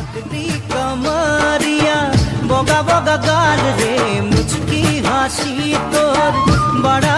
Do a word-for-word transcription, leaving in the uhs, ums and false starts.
पतली कमरिया बोगा बोगा गाल रे मुझकी हंसी तोर बड़ा